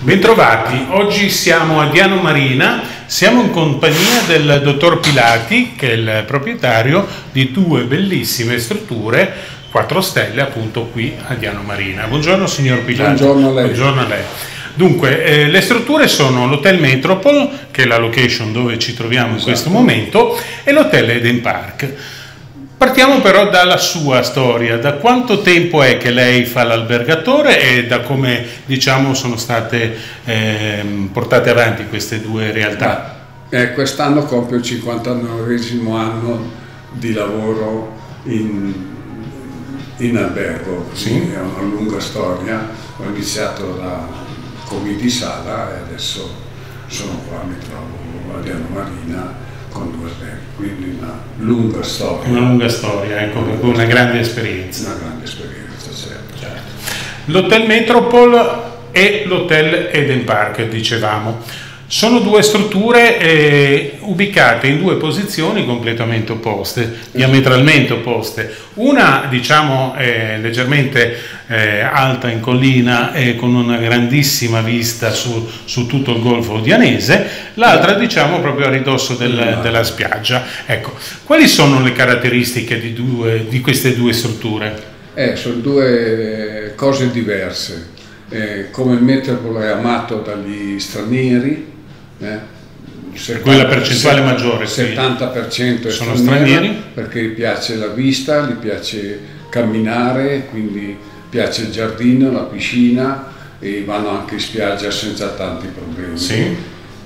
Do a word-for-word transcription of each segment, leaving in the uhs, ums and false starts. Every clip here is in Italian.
Bentrovati, oggi siamo a Diano Marina, siamo in compagnia del dottor Pilati, che è il proprietario di due bellissime strutture, quattro stelle appunto qui a Diano Marina. Buongiorno signor Pilati. Buongiorno a lei. Buongiorno a lei. Dunque, eh, le strutture sono l'Hotel Metropole, che è la location dove ci troviamo in esatto. questo momento, e l'Hotel Eden Park. Partiamo però dalla sua storia, da quanto tempo è che lei fa l'albergatore e da come diciamo sono state eh, portate avanti queste due realtà? Eh, quest'anno compio il cinquantanovesimo anno di lavoro in, in albergo, sì. È una lunga storia, ho iniziato da commedisala e adesso sono qua, mi trovo a Diano Marina con due alberghi, quindi una lunga storia. Una lunga storia, ecco, una, una grande esperienza. Una grande esperienza, certo. certo. L'Hotel Metropole e l'Hotel Eden Park, dicevamo. Sono due strutture eh, ubicate in due posizioni completamente opposte, diametralmente opposte. Una, diciamo, è leggermente eh, alta in collina e con una grandissima vista su, su tutto il golfo dianese, l'altra, diciamo, proprio a ridosso del, della spiaggia. Ecco, quali sono le caratteristiche di, due, di queste due strutture? Eh, sono due cose diverse. Eh, come il Metropole è amato dagli stranieri, Eh, per cui la percentuale maggiore, settanta per cento sono stranieri, perché gli piace la vista, gli piace camminare, quindi piace il giardino, la piscina e vanno anche in spiaggia senza tanti problemi. sì.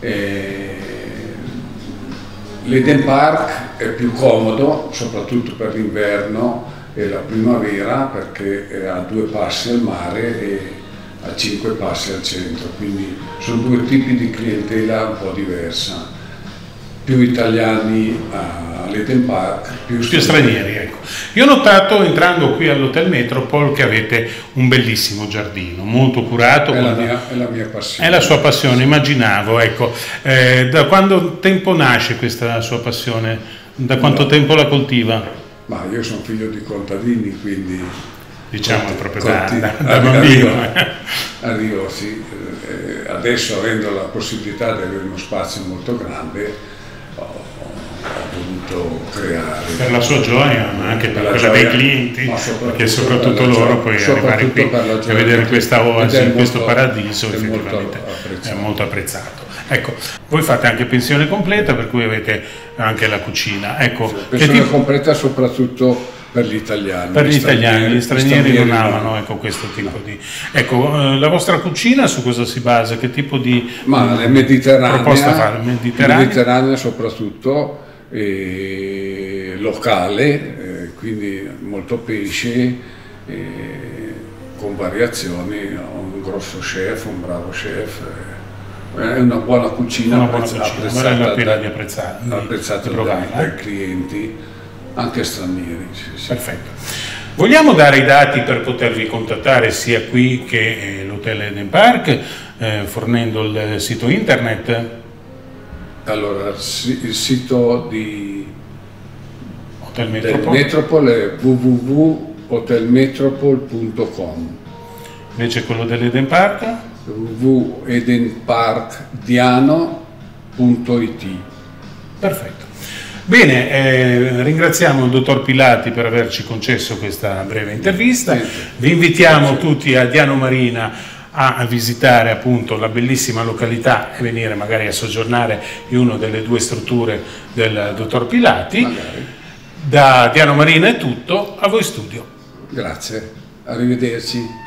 L'Eden Park è più comodo, soprattutto per l'inverno e la primavera, perché è a due passi al mare e a cinque passi al centro, quindi sono due tipi di clientela un po' diversa, più italiani all'Eden Park, più, più stranieri. Ecco. Io ho notato entrando qui all'Hotel Metropole che avete un bellissimo giardino, molto curato. È, la mia, è la mia passione. È la sua passione, immaginavo. Ecco. Eh, da quanto tempo nasce questa sua passione? Da quanto no. tempo la coltiva? Ma io sono figlio di contadini, quindi... diciamo proprio da, da, da bambino. Arrivo, sì. Eh, adesso avendo la possibilità di avere uno spazio molto grande ho, ho voluto creare. Per la sua gioia, ma anche per, per quella gioia, dei clienti, perché soprattutto loro gioia, poi arrivare qui e vedere questa oasi, questo paradiso, è effettivamente molto è molto apprezzato. Ecco, voi fate anche pensione completa, per cui avete anche la cucina. Ecco, pensione tipo... completa soprattutto per gli italiani. Per gli, gli italiani, gli stranieri, stranieri non amano no. ecco, questo tipo no. di... Ecco, eh, la vostra cucina su cosa si basa? Che tipo di Ma è mediterranea, proposta fa? Mediterranea? Mediterranea soprattutto, eh, locale, eh, quindi molto pesce, eh, con variazioni, un grosso chef, un bravo chef. Eh. È una buona cucina, una buona apprezz- cucina, apprezzata, vale la pena da, di apprezzare, apprezzata di dai, provarla, dai eh? clienti, anche stranieri. Sì, sì. Perfetto. Vogliamo dare i dati per potervi contattare sia qui che eh, l'Hotel Eden Park, eh, fornendo il sito internet? Allora, il sito di Hotel Metropole, Metropole è w w w punto hotel metropole punto com. Invece quello dell'Eden Park? w w w punto eden park diano punto i t. Perfetto. Bene, eh, ringraziamo il dottor Pilati per averci concesso questa breve intervista. Vi invitiamo tutti a Diano Marina a visitare appunto la bellissima località e venire magari a soggiornare in una delle due strutture del dottor Pilati. Magari. Da Diano Marina è tutto, a voi studio. Grazie, arrivederci.